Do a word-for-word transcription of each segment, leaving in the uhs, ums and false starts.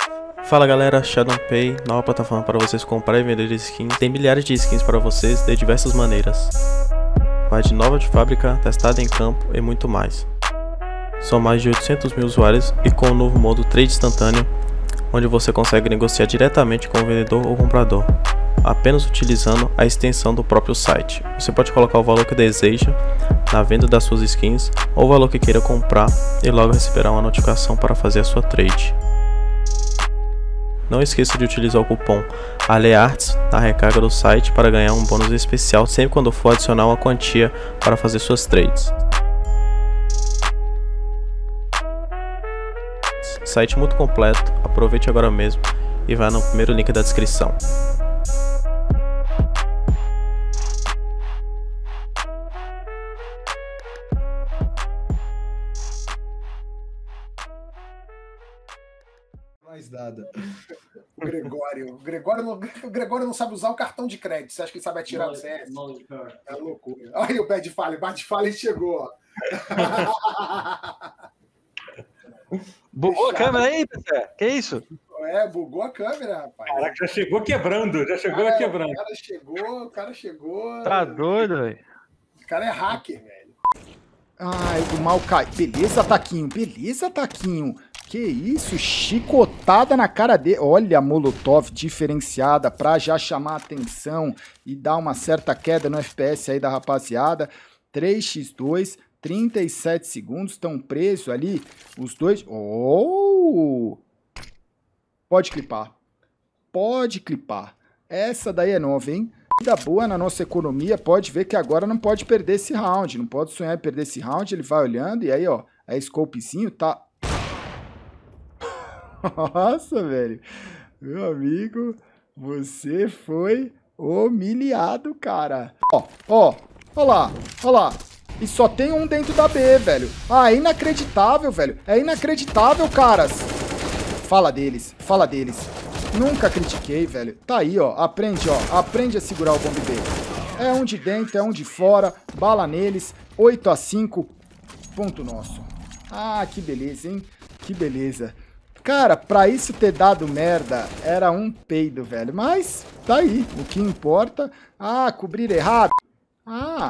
Fala galera, ShadowPay, nova plataforma para vocês comprar e vender skins. Tem milhares de skins para vocês de diversas maneiras. Vai de nova de fábrica, testada em campo e muito mais. São mais de oitocentos mil usuários e com o novo modo Trade Instantâneo, onde você consegue negociar diretamente com o vendedor ou comprador, apenas utilizando a extensão do próprio site. Você pode colocar o valor que deseja na venda das suas skins ou o valor que queira comprar e logo receberá uma notificação para fazer a sua trade. Não esqueça de utilizar o cupom ALEARTS na recarga do site para ganhar um bônus especial sempre quando for adicionar uma quantia para fazer suas trades. Site muito completo, aproveite agora mesmo e vá no primeiro link da descrição. Mais nada. O Gregório. O Gregório, não, o Gregório não sabe usar o cartão de crédito. Você acha que ele sabe atirar no C S? É loucura. Olha aí o Bad Fallen. Bad Fallen chegou. Bugou a câmera aí, Pé? Que isso? É, bugou a câmera, rapaz. Caraca, já chegou quebrando. Já chegou cara, quebrando. O cara chegou, o cara chegou. Tá doido, velho. O cara é hacker, velho. Ai, o mal cai. Beleza, Taquinho. Beleza, Taquinho. Que isso, chicotada na cara dele. Olha a Molotov diferenciada pra já chamar a atenção e dar uma certa queda no F P S aí da rapaziada. três por dois, trinta e sete segundos, estão presos ali os dois. Oh! Pode clipar. Pode clipar. Essa daí é nova, hein? Vida boa na nossa economia, pode ver que agora não pode perder esse round. Não pode sonhar em perder esse round, ele vai olhando e aí, ó, a scopezinho tá... Nossa, velho. Meu amigo, você foi humilhado, cara. Ó, ó, ó lá, ó lá. E só tem um dentro da B, velho. Ah, é inacreditável, velho. É inacreditável, caras. Fala deles, fala deles. Nunca critiquei, velho. Tá aí, ó. Aprende, ó. Aprende a segurar o bombe B. É um de dentro, é um de fora. Bala neles. oito a cinco. Ponto nosso. Ah, que beleza, hein? Que beleza. Cara, pra isso ter dado merda, era um peido, velho. Mas, tá aí. O que importa... Ah, cobrir errado. Ah.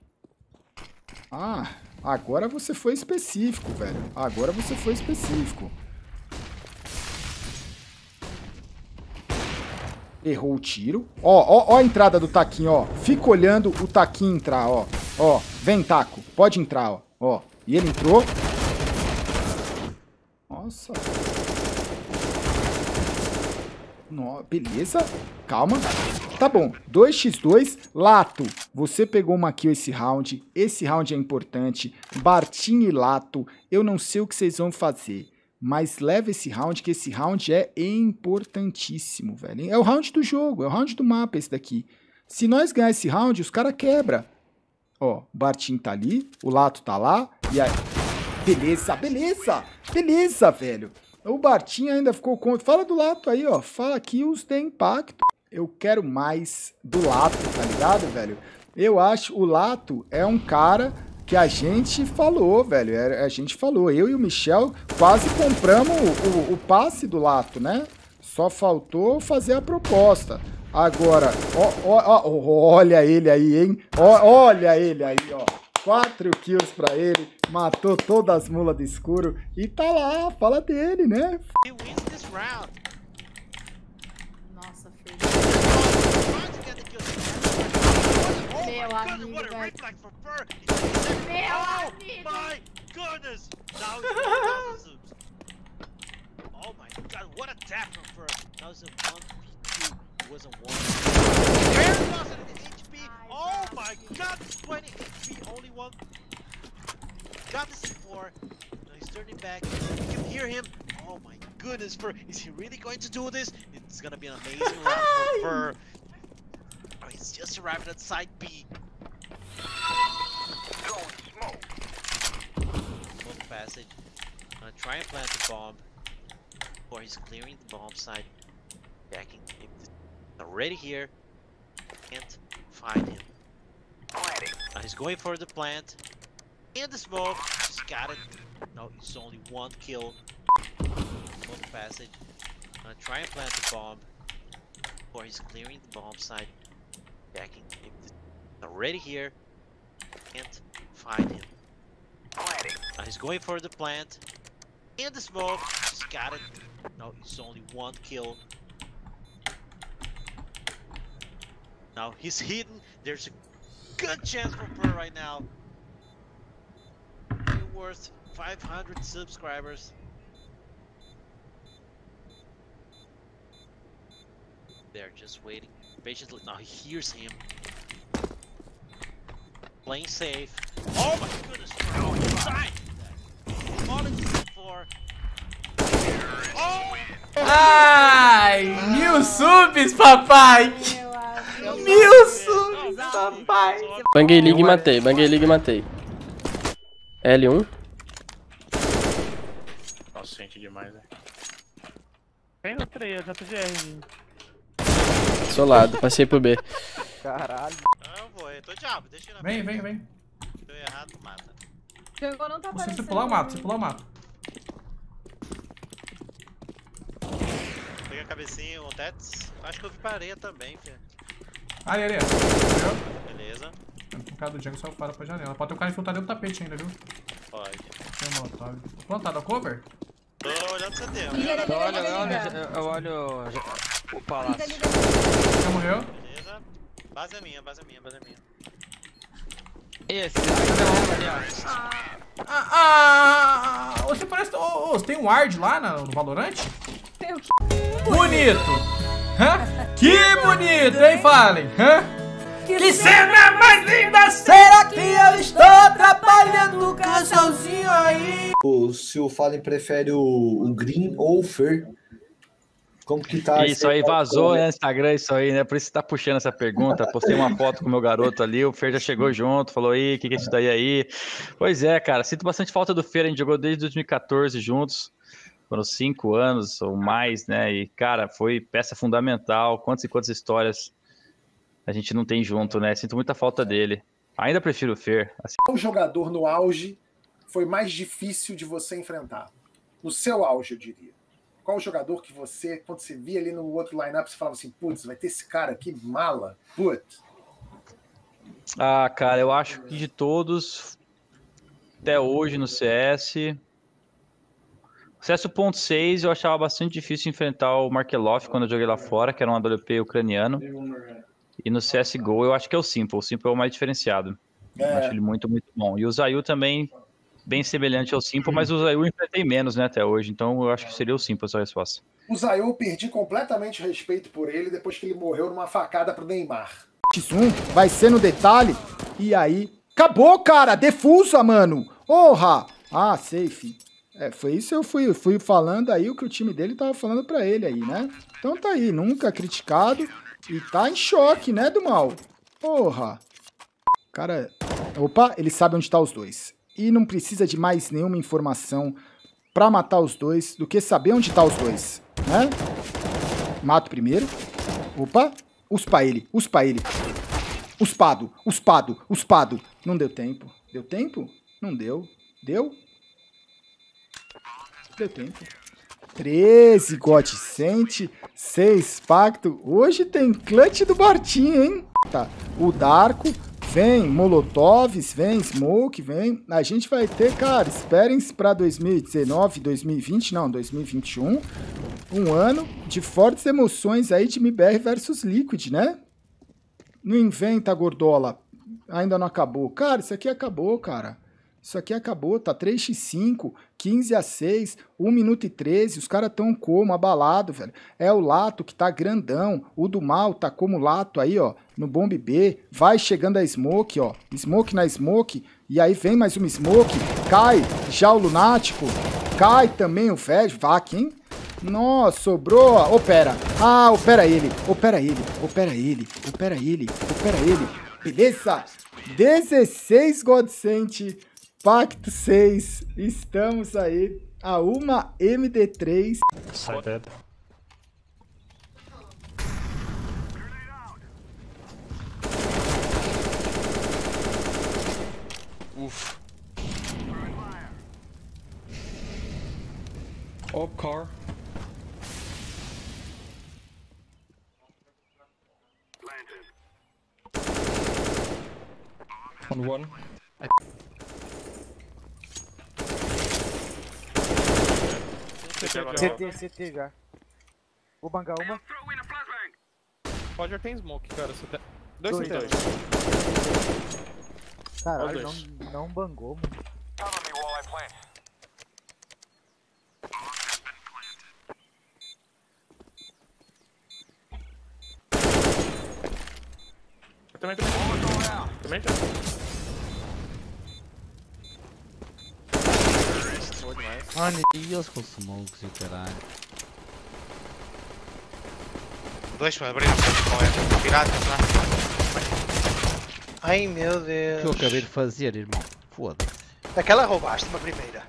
Ah, agora você foi específico, velho. Agora você foi específico. Errou o tiro. Ó, ó, ó a entrada do Taquinho, ó. Fica olhando o Taquinho entrar, ó. Ó, vem, Taco. Pode entrar, ó. Ó, e ele entrou. Nossa. No, beleza. Calma. Tá bom. dois por dois. Lato. Você pegou uma kill esse round. Esse round é importante. Bartinho e Lato. Eu não sei o que vocês vão fazer. Mas leva esse round, que esse round é importantíssimo, velho. É o round do jogo. É o round do mapa esse daqui. Se nós ganhar esse round, os caras quebram. Ó, o Bartinho tá ali. O Lato tá lá. E aí... Beleza, beleza, beleza, velho. O Bartinho ainda ficou com... Fala do Lato aí, ó. Fala que os tem impacto. Eu quero mais do Lato, tá ligado, velho? Eu acho o Lato é um cara que a gente falou, velho. A gente falou. Eu e o Michel quase compramos o, o, o passe do Lato, né? Só faltou fazer a proposta. Agora, ó, ó, ó, olha ele aí, hein? Ó, olha ele aí, ó. Quatro kills pra ele, matou todas as mulas do escuro e tá lá, fala dele, né? Nossa, filho. Meu amigo, velho. Meu amigo. Oh my god, what a tap from Fur. That was a one v two. It wasn't one. Where was it? H P? Oh my god, twenty H P, only one. Got this four. Now he's turning back. You can hear him. Oh my goodness, Fur. Is he really going to do this? It's gonna be an amazing round for Fur. Oh, he's just arrived at side B. Smoke. Smoke passage. Gonna try and plant the bomb. Or he's clearing the bomb side. Backing him. Already here. Can't find him. Now he's going for the plant. In the smoke. Just got it. No, it's only one kill. Smoke passage. gonna try and plant the bomb. Or he's clearing the bomb site. Checking if it's already here. Can't find him. Now he's going for the plant. In the smoke. Just got it. No, it's only one kill. Now he's hidden. There's a good chance for Pearl right now. You're worth five hundred subscribers. They're just waiting patiently. Now he hears him. Playing safe. Oh my goodness, Pearl! Inside! Apologies for. Oh! Ai, mil subs, papai! Mil subs, papai! Banguei League e matei, banguei League e matei. L um. Nossa, gente demais, né? Tem no três, J G R. Solado, passei pro B. Caralho. Não, eu vou, eu tô diabo, deixa eu ir na Vem, frente. vem, vem. Tô errado, mata. Jogou não tá Você aparecendo. se pular, eu mato. Se pular, eu mato. Pega a cabecinha, o Tets. Acho que eu vi pra areia também, filho. Ali, ali. Beleza. O cara do Django saiu fora pra janela. Pode ter um cara infiltrado dentro do tapete ainda, viu? Pode. Tem um molotov. Plantado a cover? Tô olhando o C T. Liga, liga, Eu olho, liga, eu olho, liga. eu olho o palácio. Liga, liga. Já morreu? Beleza. Base é minha, base é minha, base é minha. Esse, ali, ó. Ah, ah, você parece... Oh, oh, você tem um ward lá no, no Valorant? Meu, que Bonito! Hã? Que bonito, hein? Falem, hã? Que cena mais linda! Será que eu estou atrapalhando o casalzinho aí? O, se o Fallen prefere o, o Green ou o Fer. Como que tá? Isso aí vazou no Instagram, isso aí, né? Por isso que tá puxando essa pergunta. Postei uma foto com o meu garoto ali, o Fer já chegou junto, falou, aí, o que que é isso daí aí? Pois é, cara, sinto bastante falta do Fer, a gente jogou desde dois mil e quatorze juntos, foram cinco anos ou mais, né? E, cara, foi peça fundamental, quantas e quantas histórias a gente não tem junto, né? Sinto muita falta dele. Ainda prefiro o Fer. Assim. Qual jogador no auge foi mais difícil de você enfrentar? No seu auge, eu diria. Qual o jogador que você, quando você via ali no outro line-up, você falava assim, putz, vai ter esse cara aqui, mala, putz. Ah, cara, eu acho que de todos, até hoje no C S... C S um ponto seis eu achava bastante difícil enfrentar o Markelov quando eu joguei lá fora, que era um A W P ucraniano. E no C S G O eu acho que é o Simple, o Simple é o mais diferenciado. É. Eu acho ele muito, muito bom. E o Zayu também, bem semelhante ao Simple, mas o Zayu eu enfrentei menos, né, até hoje. Então eu acho que seria o Simple essa resposta. O Zayu, eu perdi completamente o respeito por ele depois que ele morreu numa facada pro Neymar. X um vai ser no detalhe. E aí, acabou, cara. Defusa, mano. Porra. Ah, safe. É, foi isso eu fui, fui falando aí o que o time dele tava falando pra ele aí, né? Então tá aí, nunca criticado e tá em choque, né, do mal? Porra. Cara, opa, ele sabe onde tá os dois. E não precisa de mais nenhuma informação pra matar os dois do que saber onde tá os dois, né? Mato primeiro. Opa, uspa ele, uspa ele. Uspado, uspado, uspado. Não deu tempo. Deu tempo? Não deu. Deu? Deu tempo. treze, Godsent, seis Pacto. Hoje tem clutch do Bartinho, hein? Tá. O Darko, vem Molotovs, vem Smoke, vem. A gente vai ter, cara, esperem pra dois mil e dezenove, dois mil e vinte, não, dois mil e vinte e um. Um ano de fortes emoções aí de M B R versus Liquid, né? Não inventa, Gordola. Ainda não acabou. Cara, isso aqui acabou, cara. Isso aqui acabou, tá três a cinco, quinze a seis, um minuto e treze, os caras tão como, abalado, velho. É o Lato que tá grandão, o do mal tá como Lato aí, ó, no bomb B, vai chegando a Smoke, ó, Smoke na Smoke, e aí vem mais uma Smoke, cai já o Lunático, cai também o Fed, Vac, hein? Nossa, sobrou, ó, opera, ah, opera ele, opera ele, opera ele, opera ele, opera ele, beleza? dezesseis Godsent, Pacto seis, estamos aí a uma M D três. Sai dead. Uf. Op car. Down one. C T, C T já. Vou bangar uma. Pode já tem smoke, cara. C T. Dois, Dois, dois. Caralho, Dois. não, não bangou, mano. Eu também, também. Também, também. Boa demais. Mano, e eles com smokes e o caralho. Dois me abriram com ele. Pirata, lá. Ai meu O Deus. que eu acabei de fazer, irmão? Foda-se. Aquela roubaste uma primeira.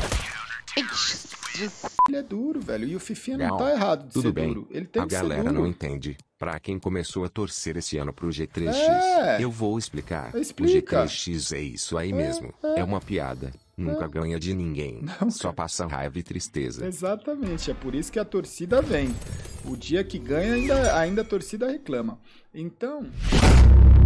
Ele é duro, velho. E o Fifinha não Gal, tá errado de tudo ser bem. duro. Ele tem A que ser galera duro. não entende. Pra quem começou a torcer esse ano pro G três X, É. eu vou explicar. Explica. O G três X é isso aí É, mesmo. é. É uma piada. Nunca ganha de ninguém. Só passa raiva e tristeza. Exatamente, é por isso que a torcida vem. O dia que ganha, ainda, ainda a torcida reclama. Então,